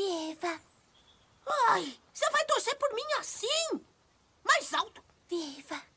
Viva! Ai, você vai torcer por mim assim? Mais alto! Viva!